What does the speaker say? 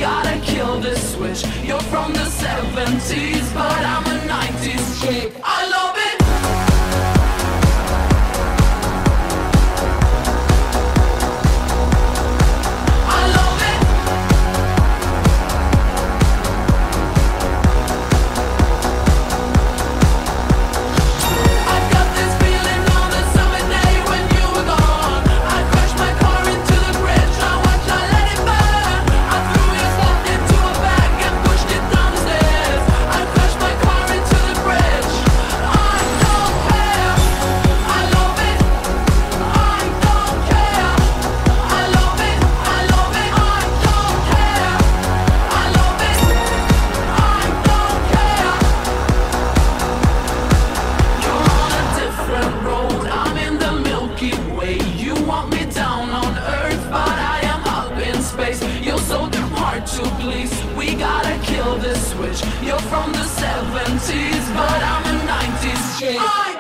gotta kill this switch. You're from the 70s, but I'm a 90s chick. I love it. To please, we gotta kill this switch. You're from the 70s, but I'm a 90s chick.